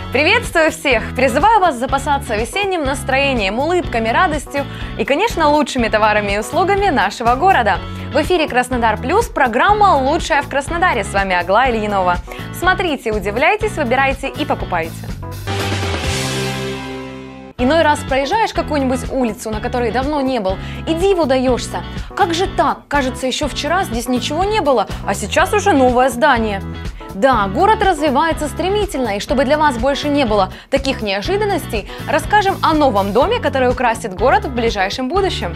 Приветствую всех! Призываю вас запасаться весенним настроением, улыбками, радостью и, конечно, лучшими товарами и услугами нашего города. В эфире Краснодар Плюс, программа «Лучшая в Краснодаре». С вами Аглая Ильинова. Смотрите, удивляйтесь, выбирайте и покупайте. Иной раз проезжаешь какую-нибудь улицу, на которой давно не был, и диву даешься. Как же так? Кажется, еще вчера здесь ничего не было, а сейчас уже новое здание. Да, город развивается стремительно, и чтобы для вас больше не было таких неожиданностей, расскажем о новом доме, который украсит город в ближайшем будущем.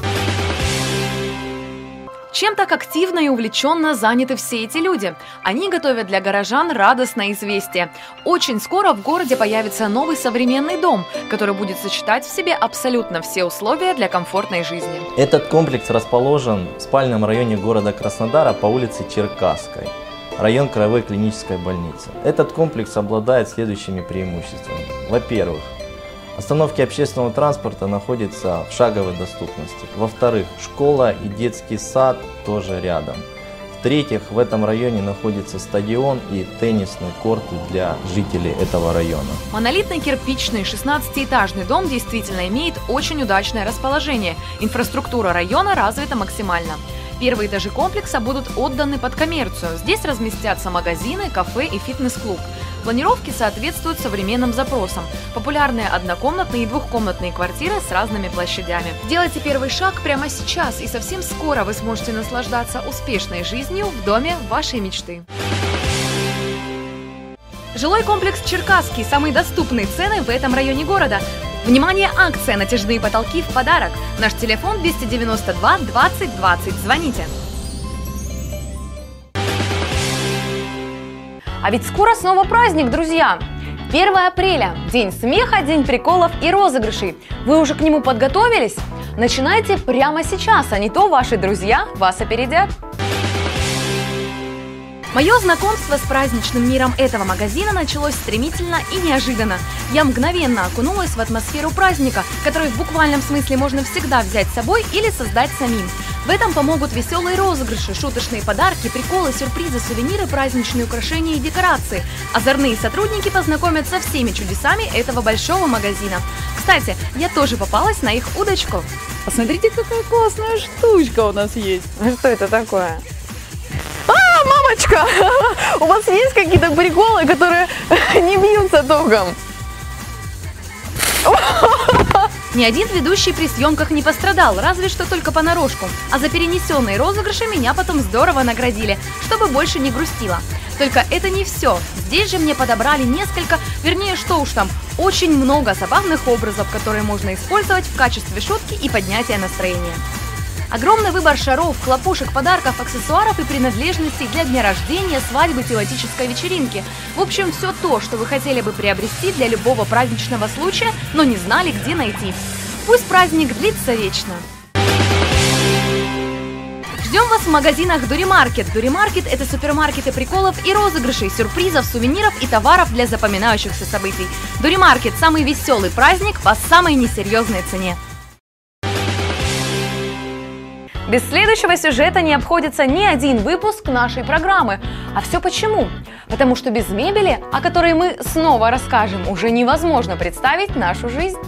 Чем так активно и увлеченно заняты все эти люди? Они готовят для горожан радостное известие. Очень скоро в городе появится новый современный дом, который будет сочетать в себе абсолютно все условия для комфортной жизни. Этот комплекс расположен в спальном районе города Краснодара по улице Черкасской, район Краевой клинической больницы. Этот комплекс обладает следующими преимуществами. Во-первых, остановки общественного транспорта находятся в шаговой доступности. Во-вторых, школа и детский сад тоже рядом. В-третьих, в этом районе находится стадион и теннисный корт для жителей этого района. Монолитный кирпичный 16-этажный дом действительно имеет очень удачное расположение. Инфраструктура района развита максимально. Первые этажи комплекса будут отданы под коммерцию. Здесь разместятся магазины, кафе и фитнес-клуб. Планировки соответствуют современным запросам. Популярные однокомнатные и двухкомнатные квартиры с разными площадями. Делайте первый шаг прямо сейчас, и совсем скоро вы сможете наслаждаться успешной жизнью в доме вашей мечты. Жилой комплекс Черкасский. Самые доступные цены в этом районе города. Внимание, акция «Натяжные потолки» в подарок. Наш телефон 292 20 20. Звоните. А ведь скоро снова праздник, друзья! 1 апреля – день смеха, день приколов и розыгрышей. Вы уже к нему подготовились? Начинайте прямо сейчас, а не то ваши друзья вас опередят. Мое знакомство с праздничным миром этого магазина началось стремительно и неожиданно. Я мгновенно окунулась в атмосферу праздника, который в буквальном смысле можно всегда взять с собой или создать самим. В этом помогут веселые розыгрыши, шуточные подарки, приколы, сюрпризы, сувениры, праздничные украшения и декорации. Озорные сотрудники познакомят со всеми чудесами этого большого магазина. Кстати, я тоже попалась на их удочку. Посмотрите, какая классная штучка у нас есть. Что это такое? Мамочка, у вас есть какие-то приколы, которые не бьются током? Ни один ведущий при съемках не пострадал, разве что только понарошку. А за перенесенные розыгрыши меня потом здорово наградили, чтобы больше не грустила. Только это не все. Здесь же мне подобрали несколько, вернее, что уж там, очень много забавных образов, которые можно использовать в качестве шутки и поднятия настроения. Огромный выбор шаров, хлопушек, подарков, аксессуаров и принадлежностей для дня рождения, свадьбы, тематической вечеринки. В общем, все то, что вы хотели бы приобрести для любого праздничного случая, но не знали, где найти. Пусть праздник длится вечно. Ждем вас в магазинах Дуримаркет. Дуримаркет – это супермаркеты приколов и розыгрышей, сюрпризов, сувениров и товаров для запоминающихся событий. Дуримаркет – самый веселый праздник по самой несерьезной цене. Без следующего сюжета не обходится ни один выпуск нашей программы. А все почему? Потому что без мебели, о которой мы снова расскажем, уже невозможно представить нашу жизнь.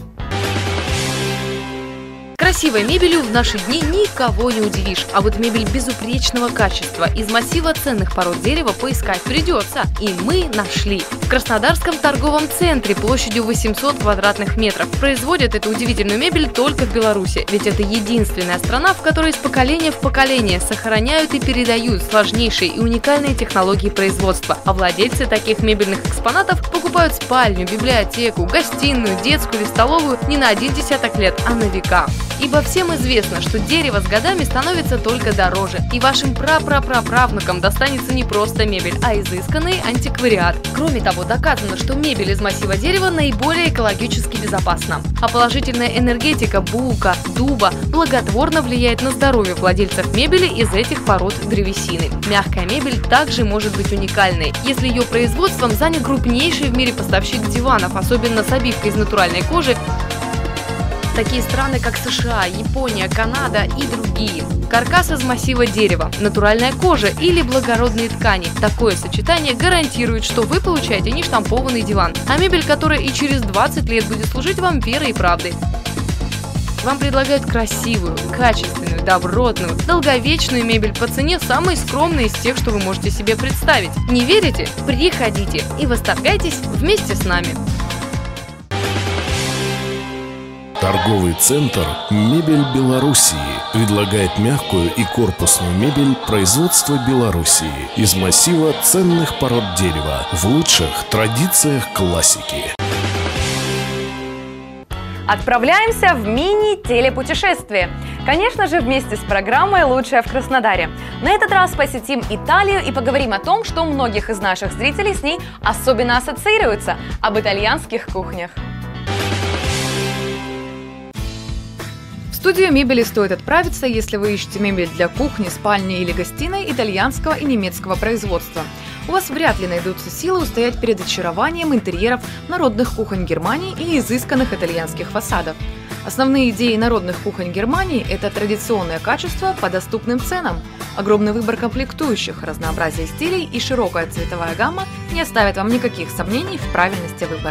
Красивой мебелью в наши дни никого не удивишь, а вот мебель безупречного качества из массива ценных пород дерева поискать придется. И мы нашли. В Краснодарском торговом центре площадью 800 квадратных метров производят эту удивительную мебель только в Беларуси, ведь это единственная страна, в которой из поколения в поколение сохраняют и передают сложнейшие и уникальные технологии производства. А владельцы таких мебельных экспонатов покупают спальню, библиотеку, гостиную, детскую или столовую не на 10 лет, а на века. Ибо всем известно, что дерево с годами становится только дороже, и вашим прапраправнукам достанется не просто мебель, а изысканный антиквариат. Кроме того, доказано, что мебель из массива дерева наиболее экологически безопасна. А положительная энергетика бука, дуба благотворно влияет на здоровье владельцев мебели из этих пород древесины. Мягкая мебель также может быть уникальной, если ее производством занят крупнейший в мире поставщик диванов, особенно с обивкой из натуральной кожи. Такие страны, как США, Япония, Канада и другие. Каркас из массива дерева, натуральная кожа или благородные ткани. Такое сочетание гарантирует, что вы получаете не штампованный диван, а мебель, которая и через 20 лет будет служить вам верой и правдой. Вам предлагают красивую, качественную, добротную, долговечную мебель по цене самой скромной из тех, что вы можете себе представить. Не верите? Приходите и восторгайтесь вместе с нами. Торговый центр «Мебель Белоруссии» предлагает мягкую и корпусную мебель производства Белоруссии из массива ценных пород дерева в лучших традициях классики. Отправляемся в мини-телепутешествие. Конечно же, вместе с программой «Лучшее в Краснодаре». На этот раз посетим Италию и поговорим о том, что у многих из наших зрителей с ней особенно ассоциируется – об итальянских кухнях. В студию мебели стоит отправиться, если вы ищете мебель для кухни, спальни или гостиной итальянского и немецкого производства. У вас вряд ли найдутся силы устоять перед очарованием интерьеров народных кухонь Германии и изысканных итальянских фасадов. Основные идеи народных кухонь Германии – это традиционное качество по доступным ценам, огромный выбор комплектующих, разнообразие стилей и широкая цветовая гамма не оставят вам никаких сомнений в правильности выбора.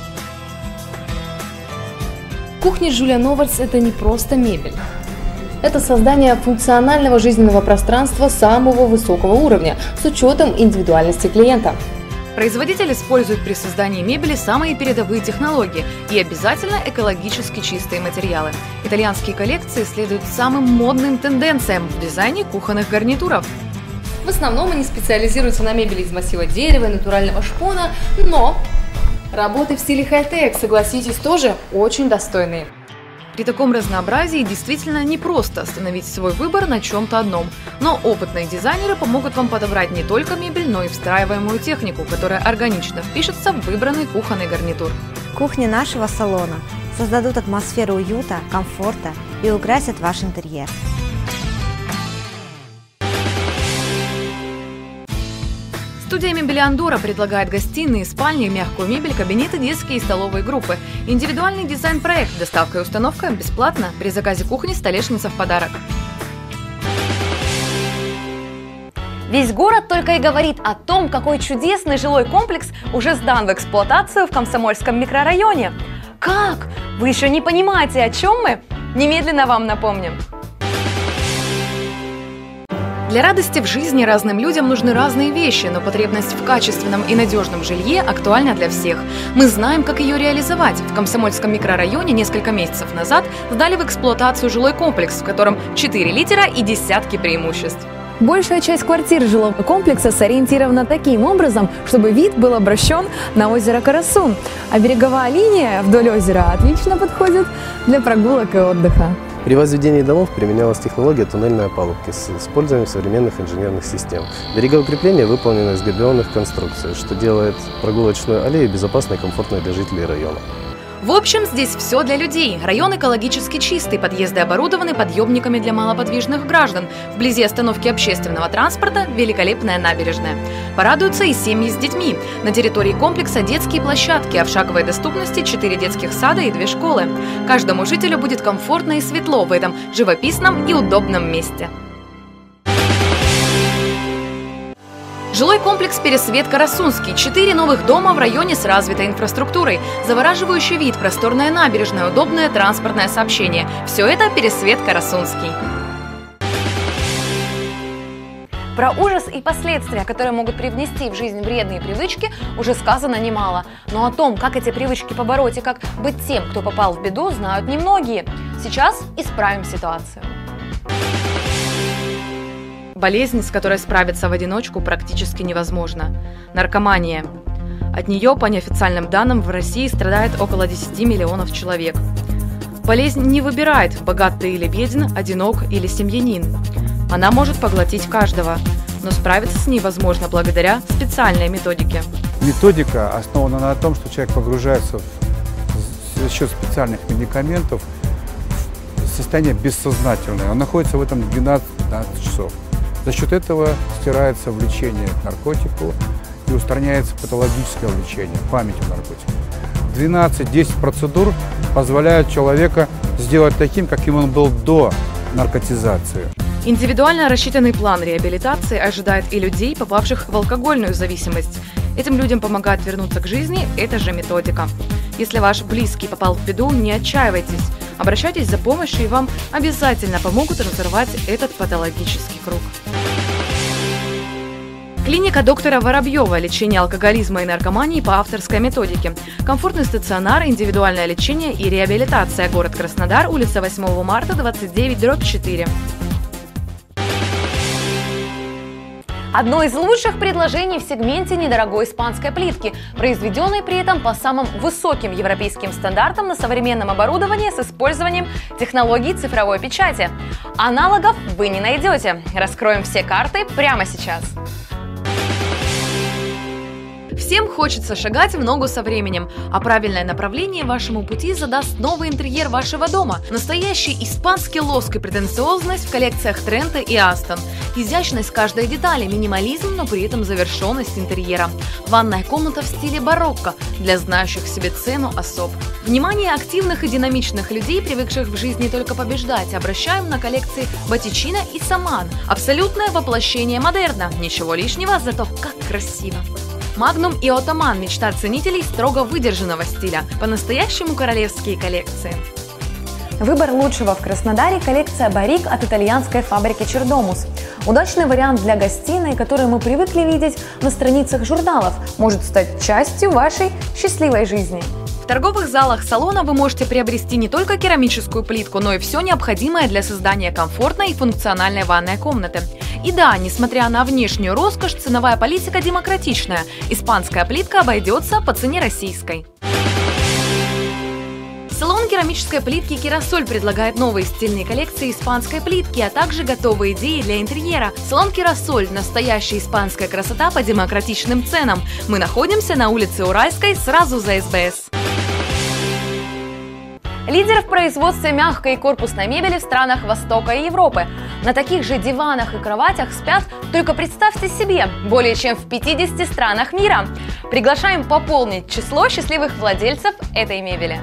Кухня Жюля Новальс – это не просто мебель. Это создание функционального жизненного пространства самого высокого уровня с учетом индивидуальности клиента. Производитель использует при создании мебели самые передовые технологии и обязательно экологически чистые материалы. Итальянские коллекции следуют самым модным тенденциям в дизайне кухонных гарнитуров. В основном они специализируются на мебели из массива дерева и натурального шпона, но работы в стиле хай-тек, согласитесь, тоже очень достойные. При таком разнообразии действительно непросто остановить свой выбор на чем-то одном, но опытные дизайнеры помогут вам подобрать не только мебель, но и встраиваемую технику, которая органично впишется в выбранный кухонный гарнитур. Кухни нашего салона создадут атмосферу уюта, комфорта и украсят ваш интерьер. Студия мебели Андора предлагает гостиные, спальни, мягкую мебель, кабинеты, детские и столовые группы. Индивидуальный дизайн-проект, доставка и установка бесплатно. При заказе кухни столешница в подарок. Весь город только и говорит о том, какой чудесный жилой комплекс уже сдан в эксплуатацию в Комсомольском микрорайоне. Как? Вы еще не понимаете, о чем мы? Немедленно вам напомним. Для радости в жизни разным людям нужны разные вещи, но потребность в качественном и надежном жилье актуальна для всех. Мы знаем, как ее реализовать. В Комсомольском микрорайоне несколько месяцев назад сдали в эксплуатацию жилой комплекс, в котором 4 литера и десятки преимуществ. Большая часть квартир жилого комплекса сориентирована таким образом, чтобы вид был обращен на озеро Карасун, а береговая линия вдоль озера отлично подходит для прогулок и отдыха. При возведении домов применялась технология туннельной опалубки с использованием современных инженерных систем. Берегоукрепление выполнено из габионных конструкций, что делает прогулочную аллею безопасной и комфортной для жителей района. В общем, здесь все для людей. Район экологически чистый, подъезды оборудованы подъемниками для малоподвижных граждан. Вблизи остановки общественного транспорта великолепная набережная. Порадуются и семьи с детьми. На территории комплекса детские площадки, а в шаговой доступности 4 детских сада и 2 школы. Каждому жителю будет комфортно и светло в этом живописном и удобном месте. Жилой комплекс «Пересвет Карасунский». 4 новых дома в районе с развитой инфраструктурой. Завораживающий вид, просторная набережная, удобное транспортное сообщение. Все это «Пересвет Карасунский». Про ужас и последствия, которые могут привнести в жизнь вредные привычки, уже сказано немало. Но о том, как эти привычки побороть и как быть тем, кто попал в беду, знают немногие. Сейчас исправим ситуацию. Болезнь, с которой справиться в одиночку, практически невозможно. Наркомания. От нее, по неофициальным данным, в России страдает около 10 миллионов человек. Болезнь не выбирает, богат ты или беден, одинок или семьянин. Она может поглотить каждого, но справиться с ней возможно благодаря специальной методике. Методика основана на том, что человек погружается за счет специальных медикаментов в состояние бессознательное. Он находится в этом 12-15 часов. За счет этого стирается влечение к наркотику и устраняется патологическое влечение, память о наркотике. 12-10 процедур позволяют человека сделать таким, каким он был до наркотизации. Индивидуально рассчитанный план реабилитации ожидает и людей, попавших в алкогольную зависимость. Этим людям помогает вернуться к жизни эта же методика. Если ваш близкий попал в беду, не отчаивайтесь. Обращайтесь за помощью, и вам обязательно помогут разорвать этот патологический круг. Клиника доктора Воробьева. Лечение алкоголизма и наркомании по авторской методике. Комфортный стационар, индивидуальное лечение и реабилитация. Город Краснодар, улица 8 марта, 29/4. Одно из лучших предложений в сегменте недорогой испанской плитки, произведенной при этом по самым высоким европейским стандартам на современном оборудовании с использованием технологий цифровой печати. Аналогов вы не найдете. Раскроем все карты прямо сейчас. Всем хочется шагать в ногу со временем, а правильное направление вашему пути задаст новый интерьер вашего дома. Настоящий испанский лоск и претенциозность в коллекциях Трента и Астон. Изящность каждой детали, минимализм, но при этом завершенность интерьера. Ванная комната в стиле барокко для знающих себе цену особ. Внимание активных и динамичных людей, привыкших в жизни только побеждать, обращаем на коллекции Боттичино и Саман. Абсолютное воплощение модерна. Ничего лишнего, зато как красиво. Магнум и Отоман – мечта ценителей строго выдержанного стиля. По-настоящему королевские коллекции. Выбор лучшего в Краснодаре – коллекция Барик от итальянской фабрики Чердомус. Удачный вариант для гостиной, который мы привыкли видеть на страницах журналов, может стать частью вашей счастливой жизни. В торговых залах салона вы можете приобрести не только керамическую плитку, но и все необходимое для создания комфортной и функциональной ванной комнаты. И да, несмотря на внешнюю роскошь, ценовая политика демократичная. Испанская плитка обойдется по цене российской. Салон керамической плитки «Керасоль» предлагает новые стильные коллекции испанской плитки, а также готовые идеи для интерьера. Салон «Керасоль» – настоящая испанская красота по демократичным ценам. Мы находимся на улице Уральской, сразу за СБС. Лидер в производстве мягкой и корпусной мебели в странах Востока и Европы. На таких же диванах и кроватях спят, только представьте себе, более чем в 50 странах мира. Приглашаем пополнить число счастливых владельцев этой мебели.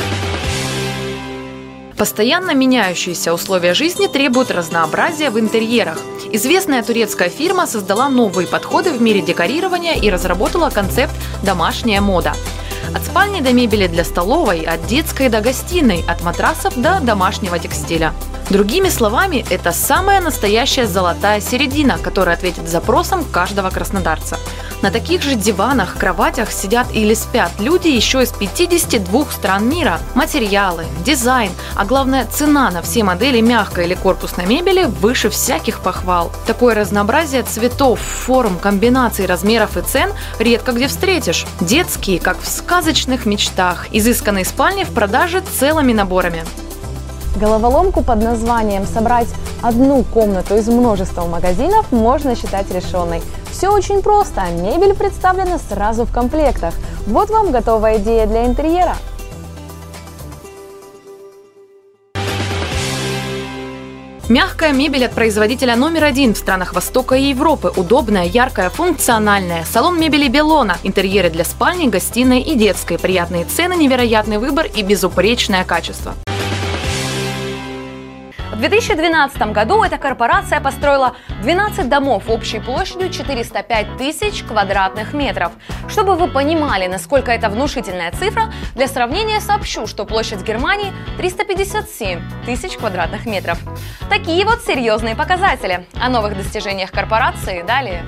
Постоянно меняющиеся условия жизни требуют разнообразия в интерьерах. Известная турецкая фирма создала новые подходы в мире декорирования и разработала концепт «домашняя мода». От спальни до мебели для столовой, от детской до гостиной, от матрасов до домашнего текстиля. Другими словами, это самая настоящая золотая середина, которая ответит запросам каждого краснодарца. На таких же диванах, кроватях сидят или спят люди еще из 52 стран мира. Материалы, дизайн, а главное цена на все модели мягкой или корпусной мебели выше всяких похвал. Такое разнообразие цветов, форм, комбинаций, размеров и цен редко где встретишь. Детские, как в сказочных мечтах, изысканные спальни в продаже целыми наборами. Головоломку под названием «Собрать одну комнату из множества магазинов» можно считать решенной. Все очень просто. Мебель представлена сразу в комплектах. Вот вам готовая идея для интерьера. Мягкая мебель от производителя номер 1 в странах Востока и Европы. Удобная, яркая, функциональная. Салон мебели Белона. Интерьеры для спальни, гостиной и детской. Приятные цены, невероятный выбор и безупречное качество. В 2012 году эта корпорация построила 12 домов общей площадью 405 тысяч квадратных метров. Чтобы вы понимали, насколько это внушительная цифра, для сравнения сообщу, что площадь Германии 357 тысяч квадратных метров. Такие вот серьезные показатели. О новых достижениях корпорации далее.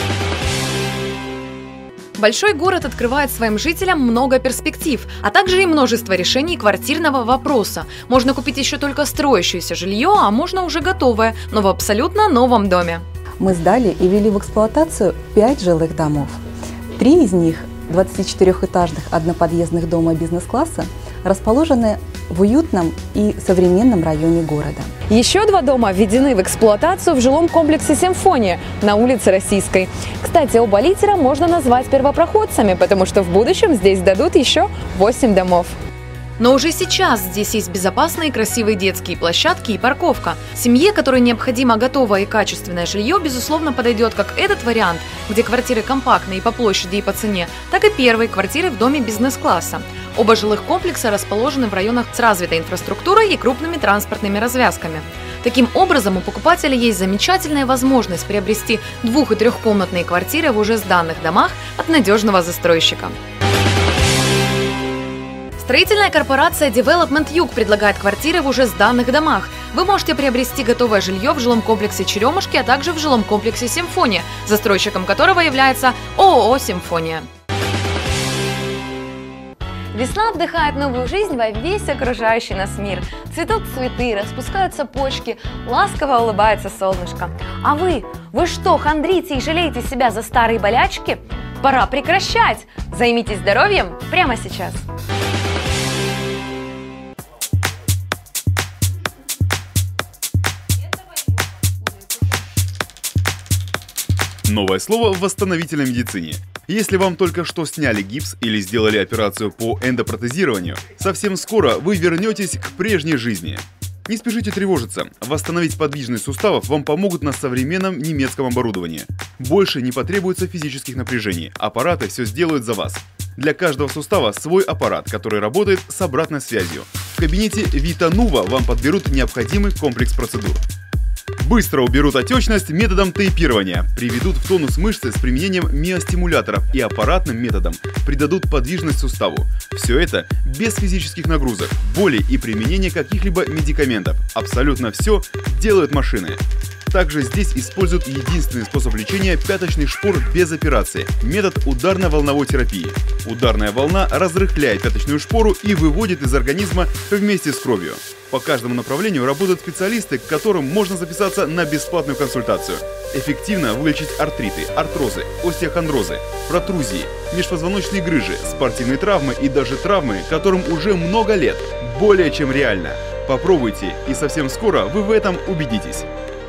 Большой город открывает своим жителям много перспектив, а также и множество решений квартирного вопроса. Можно купить еще только строящееся жилье, а можно уже готовое, но в абсолютно новом доме. Мы сдали и ввели в эксплуатацию 5 жилых домов. 3 из них, 24-этажных одноподъездных дома бизнес-класса, расположены в уютном и современном районе города. Еще 2 дома введены в эксплуатацию в жилом комплексе «Симфония» на улице Российской. Кстати, оба лидера можно назвать первопроходцами, потому что в будущем здесь дадут еще 8 домов. Но уже сейчас здесь есть безопасные и красивые детские площадки и парковка. Семье, которой необходимо готовое и качественное жилье, безусловно, подойдет как этот вариант, где квартиры компактные и по площади, и по цене, так и первые квартиры в доме бизнес-класса. Оба жилых комплекса расположены в районах с развитой инфраструктурой и крупными транспортными развязками. Таким образом, у покупателя есть замечательная возможность приобрести 2- и 3-комнатные квартиры в уже сданных домах от надежного застройщика. Строительная корпорация Development Юг предлагает квартиры в уже сданных домах. Вы можете приобрести готовое жилье в жилом комплексе «Черемушки», а также в жилом комплексе «Симфония», застройщиком которого является ООО «Симфония». Весна вдыхает новую жизнь во весь окружающий нас мир. Цветут цветы, распускаются почки, ласково улыбается солнышко. А вы что, хандрите и жалеете себя за старые болячки? Пора прекращать! Займитесь здоровьем прямо сейчас! Новое слово в восстановительной медицине. Если вам только что сняли гипс или сделали операцию по эндопротезированию, совсем скоро вы вернетесь к прежней жизни. Не спешите тревожиться. Восстановить подвижность суставов вам помогут на современном немецком оборудовании. Больше не потребуется физических напряжений. Аппараты все сделают за вас. Для каждого сустава свой аппарат, который работает с обратной связью. В кабинете Vitanuva вам подберут необходимый комплекс процедур. Быстро уберут отечность методом тейпирования, приведут в тонус мышцы с применением миостимуляторов и аппаратным методом придадут подвижность суставу. Все это без физических нагрузок, боли и применения каких-либо медикаментов. Абсолютно все делают машины. Также здесь используют единственный способ лечения пяточный шпор без операции – метод ударно-волновой терапии. Ударная волна разрыхляет пяточную шпору и выводит из организма вместе с кровью. По каждому направлению работают специалисты, к которым можно записаться на бесплатную консультацию. Эффективно вылечить артриты, артрозы, остеохондрозы, протрузии, межпозвоночные грыжи, спортивные травмы и даже травмы, которым уже много лет. Более чем реально. Попробуйте, и совсем скоро вы в этом убедитесь.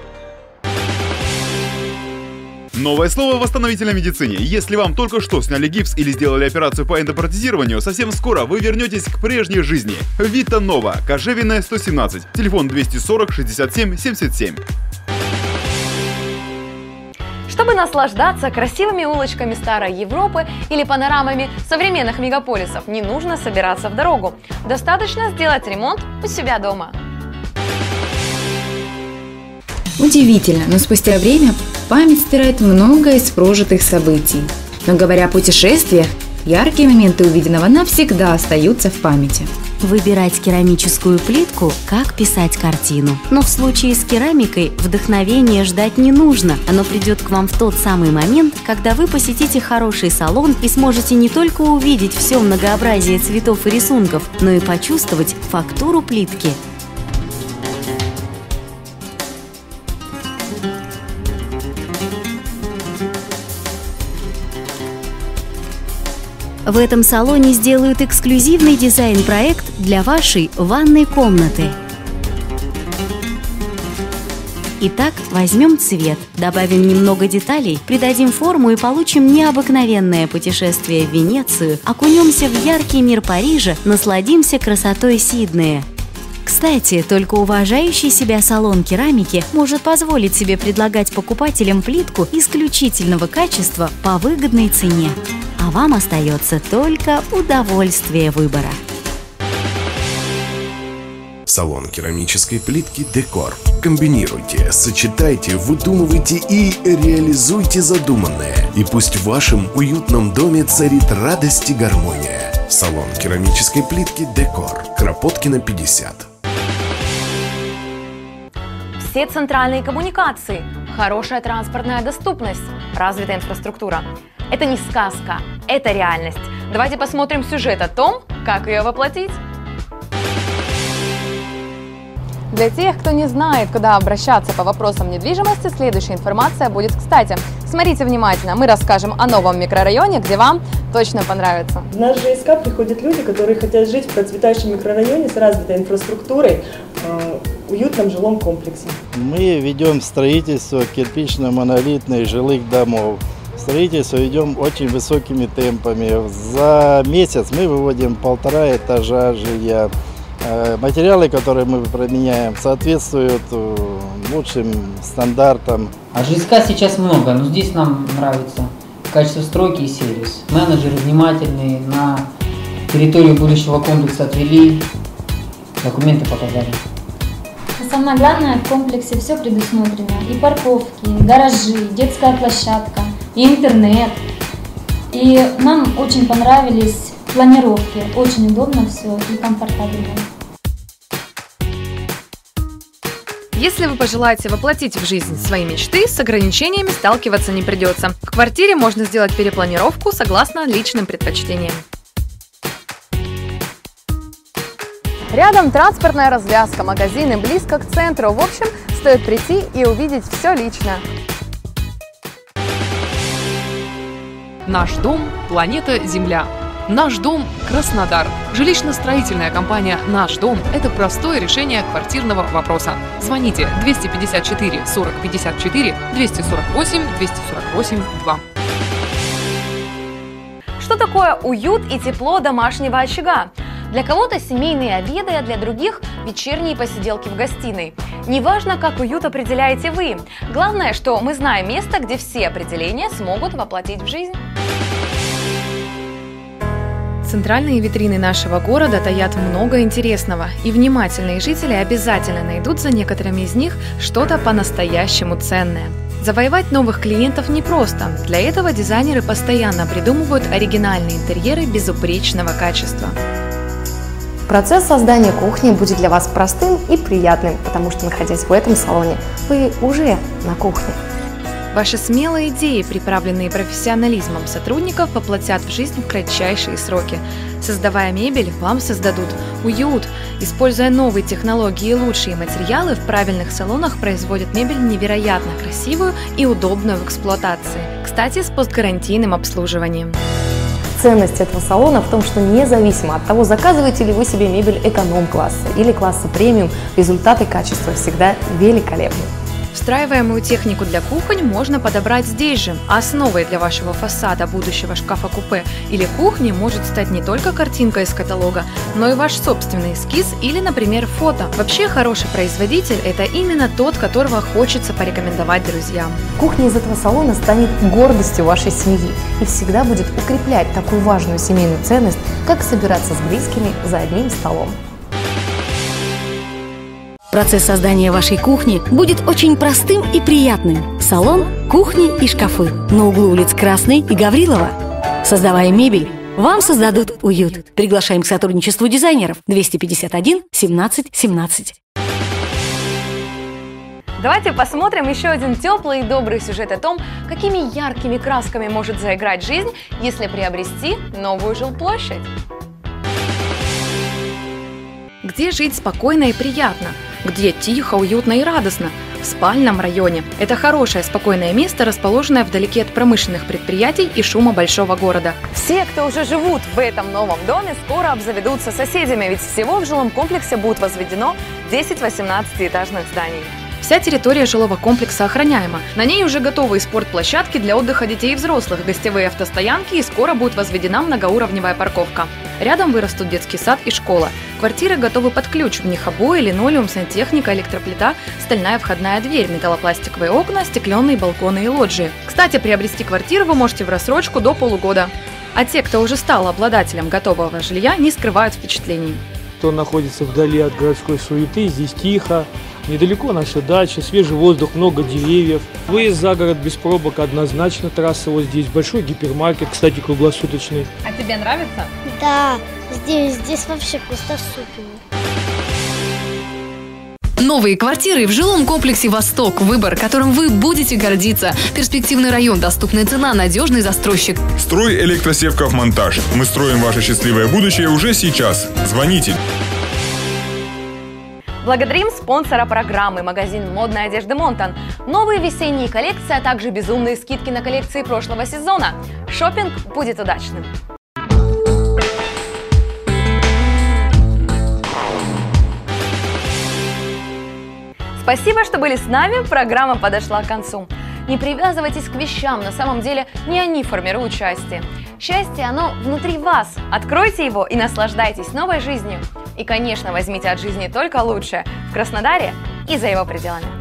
Новое слово в восстановительной медицине. Если вам только что сняли гипс или сделали операцию по эндопротезированию, совсем скоро вы вернетесь к прежней жизни. Vitanuva, Кожевенная, 117, телефон 240 67 77. Чтобы наслаждаться красивыми улочками старой Европы или панорамами современных мегаполисов, не нужно собираться в дорогу. Достаточно сделать ремонт у себя дома. Удивительно, но спустя время память стирает многое из прожитых событий. Но говоря о путешествиях, яркие моменты увиденного навсегда остаются в памяти. Выбирать керамическую плитку, как писать картину. Но в случае с керамикой вдохновения ждать не нужно. Оно придет к вам в тот самый момент, когда вы посетите хороший салон и сможете не только увидеть все многообразие цветов и рисунков, но и почувствовать фактуру плитки. В этом салоне сделают эксклюзивный дизайн-проект для вашей ванной комнаты. Итак, возьмем цвет, добавим немного деталей, придадим форму и получим необыкновенное путешествие в Венецию, окунемся в яркий мир Парижа, насладимся красотой Сиднея. Кстати, только уважающий себя салон керамики может позволить себе предлагать покупателям плитку исключительного качества по выгодной цене. А вам остается только удовольствие выбора. Салон керамической плитки «Декор». Комбинируйте, сочетайте, выдумывайте и реализуйте задуманное. И пусть в вашем уютном доме царит радость и гармония. Салон керамической плитки «Декор». Кропоткина, 50. Все центральные коммуникации, хорошая транспортная доступность, развитая инфраструктура. Это не сказка, это реальность. Давайте посмотрим сюжет о том, как ее воплотить. Для тех, кто не знает, куда обращаться по вопросам недвижимости, следующая информация будет кстати. Смотрите внимательно, мы расскажем о новом микрорайоне, где вам точно понравится. В наш ЖСК приходят люди, которые хотят жить в процветающем микрорайоне с развитой инфраструктурой, уютном жилом комплексе. Мы ведем строительство кирпично-монолитных жилых домов строительство идем очень высокими темпами. За месяц мы выводим 1,5 этажа жилья. Материалы, которые мы применяем, соответствуют лучшим стандартам. А ЖСК сейчас много, но здесь нам нравится качество стройки и сервис. Менеджеры внимательные, на территорию будущего комплекса отвели, документы показали. Самое главное, в комплексе все предусмотрено. И парковки, и гаражи, и детская площадка, и интернет. И нам очень понравились планировки. Очень удобно все и комфортабельно. Если вы пожелаете воплотить в жизнь свои мечты, с ограничениями сталкиваться не придется. В квартире можно сделать перепланировку согласно личным предпочтениям. Рядом транспортная развязка, магазины близко к центру. В общем, стоит прийти и увидеть все лично. Наш дом – планета Земля. Наш дом – Краснодар. Жилищно-строительная компания «Наш дом» – это простое решение квартирного вопроса. Звоните 254 40 54 248 248 2. Что такое уют и тепло домашнего очага? Для кого-то семейные обеды, а для других – вечерние посиделки в гостиной. Неважно, как уют определяете вы. Главное, что мы знаем место, где все определения смогут воплотить в жизнь. Центральные витрины нашего города таят много интересного, и внимательные жители обязательно найдут за некоторыми из них что-то по-настоящему ценное. Завоевать новых клиентов непросто. Для этого дизайнеры постоянно придумывают оригинальные интерьеры безупречного качества. Процесс создания кухни будет для вас простым и приятным, потому что, находясь в этом салоне, вы уже на кухне. Ваши смелые идеи, приправленные профессионализмом сотрудников, воплотят в жизнь в кратчайшие сроки. Создавая мебель, вам создадут уют. Используя новые технологии и лучшие материалы, в правильных салонах производят мебель невероятно красивую и удобную в эксплуатации. Кстати, с постгарантийным обслуживанием. Ценность этого салона в том, что независимо от того, заказываете ли вы себе мебель эконом-класса или класса премиум, результаты качества всегда великолепны. Встраиваемую технику для кухонь можно подобрать здесь же. Основой для вашего фасада будущего шкафа-купе или кухни может стать не только картинка из каталога, но и ваш собственный эскиз или, например, фото. Вообще, хороший производитель – это именно тот, которого хочется порекомендовать друзьям. Кухня из этого салона станет гордостью вашей семьи и всегда будет укреплять такую важную семейную ценность, как собираться с близкими за одним столом. Процесс создания вашей кухни будет очень простым и приятным. Салон, кухни и шкафы на углу улиц Красной и Гаврилова. Создавая мебель, вам создадут уют. Приглашаем к сотрудничеству дизайнеров 251 17 17. Давайте посмотрим еще один теплый и добрый сюжет о том, какими яркими красками может заиграть жизнь, если приобрести новую жилплощадь. Где жить спокойно и приятно? Где тихо, уютно и радостно? В спальном районе. Это хорошее, спокойное место, расположенное вдалеке от промышленных предприятий и шума большого города. Все, кто уже живут в этом новом доме, скоро обзаведутся соседями, ведь всего в жилом комплексе будет возведено 10 18-этажных зданий. Вся территория жилого комплекса охраняема. На ней уже готовы спортплощадки для отдыха детей и взрослых, гостевые автостоянки, и скоро будет возведена многоуровневая парковка. Рядом вырастут детский сад и школа. Квартиры готовы под ключ, в них обои, линолеум, сантехника, электроплита, стальная входная дверь, металлопластиковые окна, стекленные балконы и лоджии. Кстати, приобрести квартиру вы можете в рассрочку до полугода. А те, кто уже стал обладателем готового жилья, не скрывают впечатлений. Кто находится вдали от городской суеты, здесь тихо, недалеко наша дача, свежий воздух, много деревьев. Выезд за город без пробок однозначно, трасса вот здесь, большой гипермаркет, кстати, круглосуточный. А тебе нравится? Да, здесь вообще просто супер. Новые квартиры в жилом комплексе «Восток». Выбор, которым вы будете гордиться. Перспективный район, доступная цена, надежный застройщик. Строй Электросевков Монтаж. Мы строим ваше счастливое будущее уже сейчас. Звоните. Благодарим спонсора программы – магазин модной одежды «Монтан». Новые весенние коллекции, а также безумные скидки на коллекции прошлого сезона. Шоппинг будет удачным! Спасибо, что были с нами. Программа подошла к концу. Не привязывайтесь к вещам, на самом деле не они формируют счастье. Счастье, оно внутри вас. Откройте его и наслаждайтесь новой жизнью. И, конечно, возьмите от жизни только лучшее в Краснодаре и за его пределами.